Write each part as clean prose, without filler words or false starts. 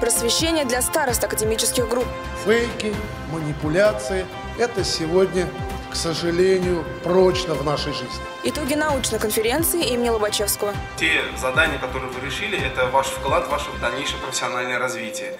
Просвещение для старост академических групп. Фейки, манипуляции – это сегодня, к сожалению, прочно в нашей жизни. Итоги научной конференции имени Лобачевского. Те задания, которые вы решили, это ваш вклад в ваше дальнейшее профессиональное развитие.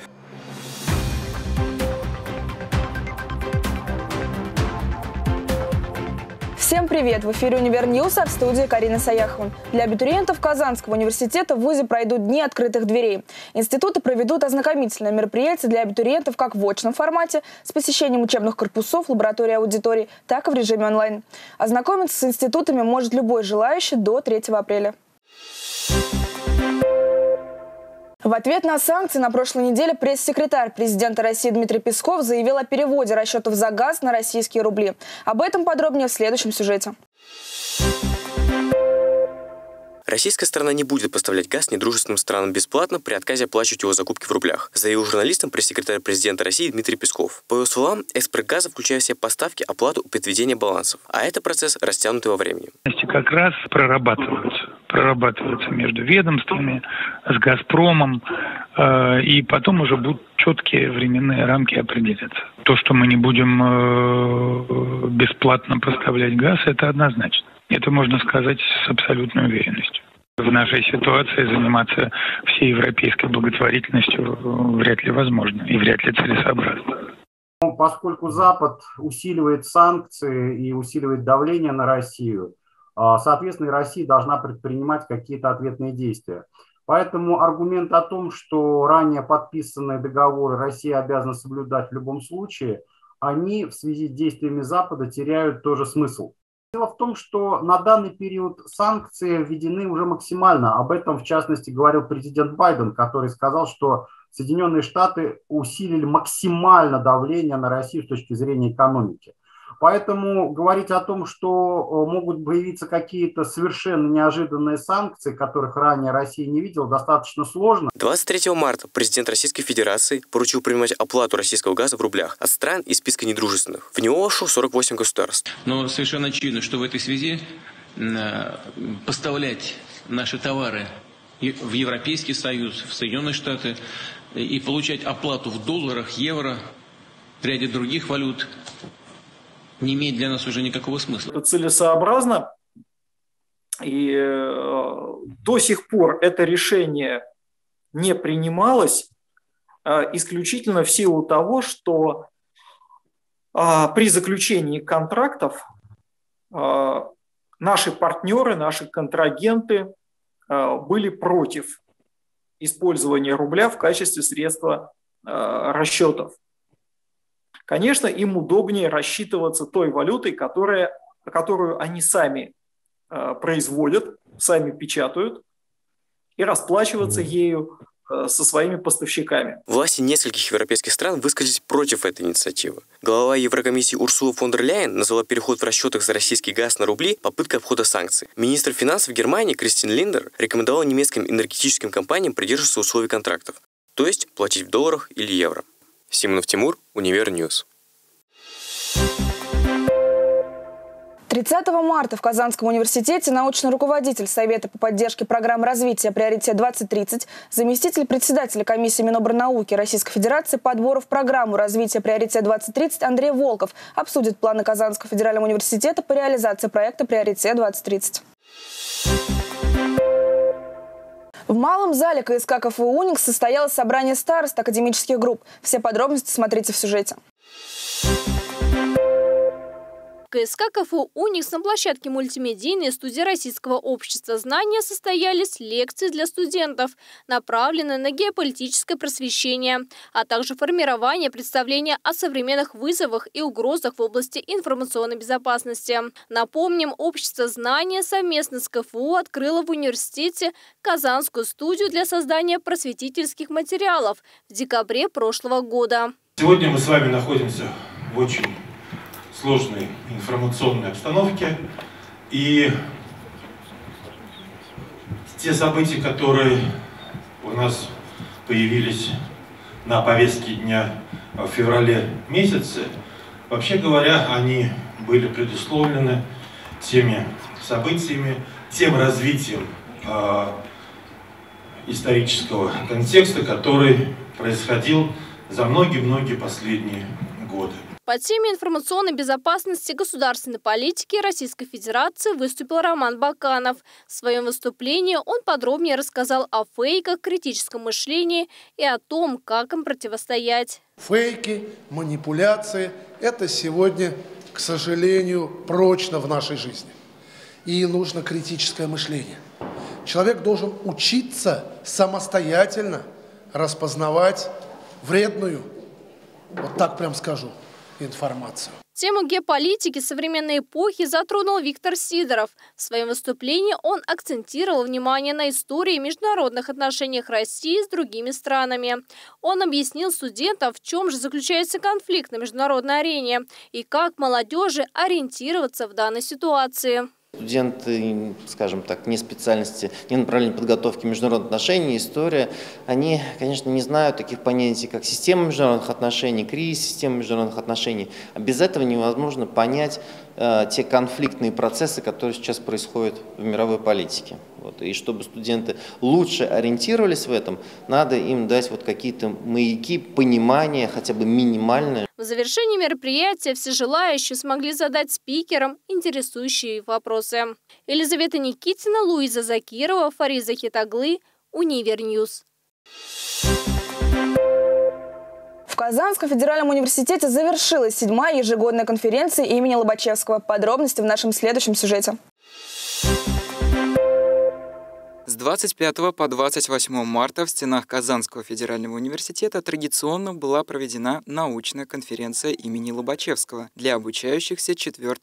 Всем привет! В эфире «Универньюз», а в студии Карина Саяхова. Для абитуриентов Казанского университета в ВУЗе пройдут дни открытых дверей. Институты проведут ознакомительное мероприятие для абитуриентов как в очном формате с посещением учебных корпусов, лабораторий и аудиторий, так и в режиме онлайн. Ознакомиться с институтами может любой желающий до 3 апреля. В ответ на санкции на прошлой неделе пресс-секретарь президента России Дмитрий Песков заявил о переводе расчетов за газ на российские рубли. Об этом подробнее в следующем сюжете. Российская сторона не будет поставлять газ недружественным странам бесплатно при отказе оплачивать его закупки в рублях, заявил журналистам пресс-секретарь президента России Дмитрий Песков. По его словам, экспорт газа включает в себя поставки, оплату и подведение балансов, а это процесс растянутый во времени. Как раз прорабатываются между ведомствами, с «Газпромом», и потом уже будут четкие временные рамки определяться. То, что мы не будем бесплатно поставлять газ, это однозначно. Это можно сказать с абсолютной уверенностью. В нашей ситуации заниматься всей европейской благотворительностью вряд ли возможно и вряд ли целесообразно. Поскольку Запад усиливает санкции и усиливает давление на Россию, соответственно, и Россия должна предпринимать какие-то ответные действия. Поэтому аргумент о том, что ранее подписанные договоры Россия обязана соблюдать в любом случае, они в связи с действиями Запада теряют тоже смысл. Дело в том, что на данный период санкции введены уже максимально. Об этом, в частности, говорил президент Байден, который сказал, что Соединенные Штаты усилили максимально давление на Россию с точки зрения экономики. Поэтому говорить о том, что могут появиться какие-то совершенно неожиданные санкции, которых ранее Россия не видела, достаточно сложно. 23 марта президент Российской Федерации поручил принимать оплату российского газа в рублях от стран из списка недружественных. В него вошло 48 государств. Но совершенно очевидно, что в этой связи поставлять наши товары в Европейский Союз, в Соединенные Штаты и получать оплату в долларах, евро, в ряде других валют не имеет для нас уже никакого смысла. Это целесообразно, и до сих пор это решение не принималось исключительно в силу того, что при заключении контрактов наши партнеры, наши контрагенты были против использования рубля в качестве средства расчетов. Конечно, им удобнее рассчитываться той валютой, которую они сами производят, сами печатают, и расплачиваться ею со своими поставщиками. Власти нескольких европейских стран высказались против этой инициативы. Глава Еврокомиссии Урсула фон дер Ляйен назвала переход в расчетах за российский газ на рубли попыткой обхода санкций. Министр финансов Германии Кристин Линдер рекомендовала немецким энергетическим компаниям придерживаться условий контрактов, то есть платить в долларах или евро. Симонов Тимур, Универньюз. 30 марта в Казанском университете научный руководитель Совета по поддержке программ развития «Приоритет-2030», заместитель председателя комиссии Минобрнауки Российской Федерации по отбору в программу развития «Приоритет-2030» Андрей Волков обсудит планы Казанского федерального университета по реализации проекта «Приоритет-2030». В малом зале КСК КФУ «Уникс» состоялось собрание старост академических групп. Все подробности смотрите в сюжете. КСК КФУ «Уникс» на площадке мультимедийной студии Российского общества знания состоялись лекции для студентов, направленные на геополитическое просвещение, а также формирование представления о современных вызовах и угрозах в области информационной безопасности. Напомним, общество знания совместно с КФУ открыло в университете Казанскую студию для создания просветительских материалов в декабре прошлого года. Сегодня мы с вами находимся в очень сложной информационной обстановке, и те события, которые у нас появились на повестке дня в феврале месяце, вообще говоря, они были предусловлены теми событиями, тем развитием исторического контекста, который происходил за многие-многие последние годы. По теме информационной безопасности государственной политики Российской Федерации выступил Роман Баканов. В своем выступлении он подробнее рассказал о фейках, критическом мышлении и о том, как им противостоять. Фейки, манипуляции – это сегодня, к сожалению, прочно в нашей жизни. И нужно критическое мышление. Человек должен учиться самостоятельно распознавать вредную, вот так прям скажу, информацию. Тему геополитики современной эпохи затронул Виктор Сидоров. В своем выступлении он акцентировал внимание на истории международных отношениях России с другими странами. Он объяснил студентам, в чем же заключается конфликт на международной арене и как молодежи ориентироваться в данной ситуации. Студенты, скажем так, не специальности, не направления подготовки международных отношений, история, они, конечно, не знают таких понятий, как система международных отношений, кризис системы международных отношений. А без этого невозможно понять те конфликтные процессы, которые сейчас происходят в мировой политике. Вот. И чтобы студенты лучше ориентировались в этом, надо им дать вот какие-то маяки, понимания, хотя бы минимальное. В завершении мероприятия все желающие смогли задать спикерам интересующие вопросы. Елизавета Никитина, Луиза Закирова, Фарид Захитаглы, Универньюз. В Казанском федеральном университете завершилась 7-я ежегодная конференция имени Лобачевского. Подробности в нашем следующем сюжете. С 25 по 28 марта в стенах Казанского федерального университета традиционно была проведена научная конференция имени Лобачевского для обучающихся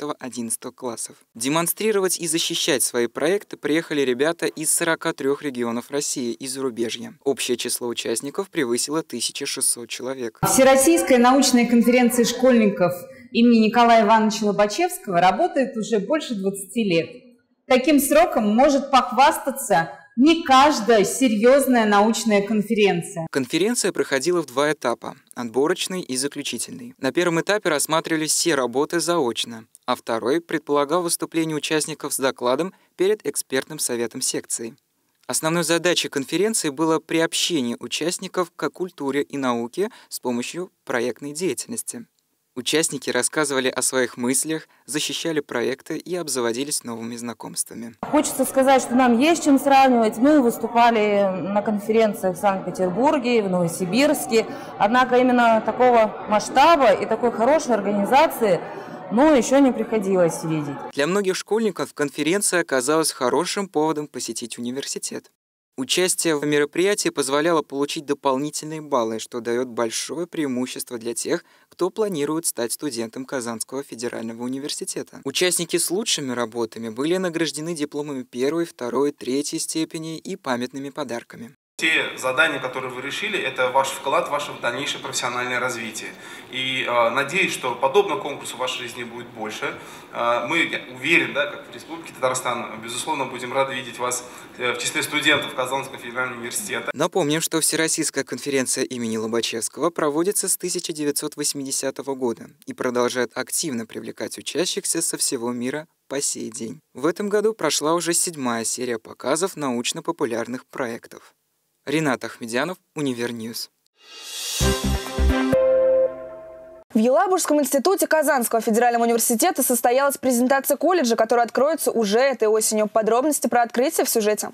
4-11 классов. Демонстрировать и защищать свои проекты приехали ребята из 43 регионов России и зарубежья. Общее число участников превысило 1600 человек. Всероссийская научная конференция школьников имени Николая Ивановича Лобачевского работает уже больше 20 лет. Таким сроком может похвастаться не каждая серьезная научная конференция. Конференция проходила в 2 этапа – отборочный и заключительный. На первом этапе рассматривались все работы заочно, а второй предполагал выступление участников с докладом перед экспертным советом секции. Основной задачей конференции было приобщение участников к культуре и науке с помощью проектной деятельности. Участники рассказывали о своих мыслях, защищали проекты и обзаводились новыми знакомствами. Хочется сказать, что нам есть чем сравнивать. Мы выступали на конференциях в Санкт-Петербурге, в Новосибирске. Однако именно такого масштаба и такой хорошей организации еще не приходилось видеть. Для многих школьников конференция оказалась хорошим поводом посетить университет. Участие в мероприятии позволяло получить дополнительные баллы, что дает большое преимущество для тех, кто планирует стать студентом Казанского федерального университета. Участники с лучшими работами были награждены дипломами 1, 2, 3 степени и памятными подарками. Те задания, которые вы решили, это ваш вклад в ваше дальнейшее профессиональное развитие. И надеюсь, что подобного конкурса в вашей жизни будет больше. Мы уверены, как в Республике Татарстан, безусловно, будем рады видеть вас в числе студентов Казанского федерального университета. Напомним, что Всероссийская конференция имени Лобачевского проводится с 1980 года и продолжает активно привлекать учащихся со всего мира по сей день. В этом году прошла уже 7-я серия показов научно-популярных проектов. Ринат Ахмедянов, Универньюз. В Елабужском институте Казанского федерального университета состоялась презентация колледжа, которая откроется уже этой осенью. Подробности про открытие в сюжете.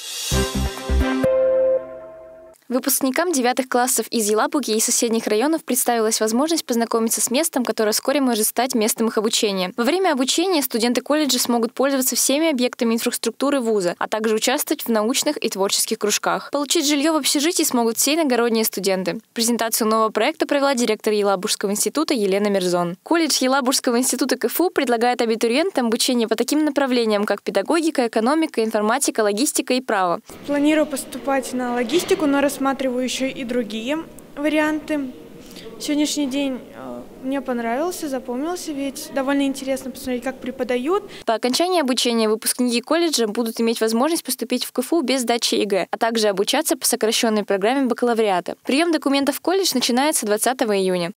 Выпускникам 9 классов из Елабуги и соседних районов представилась возможность познакомиться с местом, которое вскоре может стать местом их обучения. Во время обучения студенты колледжа смогут пользоваться всеми объектами инфраструктуры вуза, а также участвовать в научных и творческих кружках. Получить жилье в общежитии смогут все иногородние студенты. Презентацию нового проекта провела директор Елабужского института Елена Мерзон. Колледж Елабужского института КФУ предлагает абитуриентам обучение по таким направлениям, как педагогика, экономика, информатика, логистика и право. Планирую поступать на логистику, но рассматриваю еще и другие варианты. Сегодняшний день мне понравился, запомнился, ведь довольно интересно посмотреть, как преподают. По окончании обучения выпускники колледжа будут иметь возможность поступить в КФУ без сдачи ЕГЭ, а также обучаться по сокращенной программе бакалавриата. Прием документов в колледж начинается 20 июня.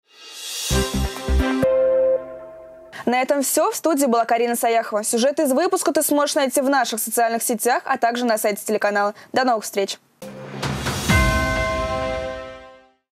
На этом все. В студии была Карина Саяхова. Сюжет из выпуска ты сможешь найти в наших социальных сетях, а также на сайте телеканала. До новых встреч!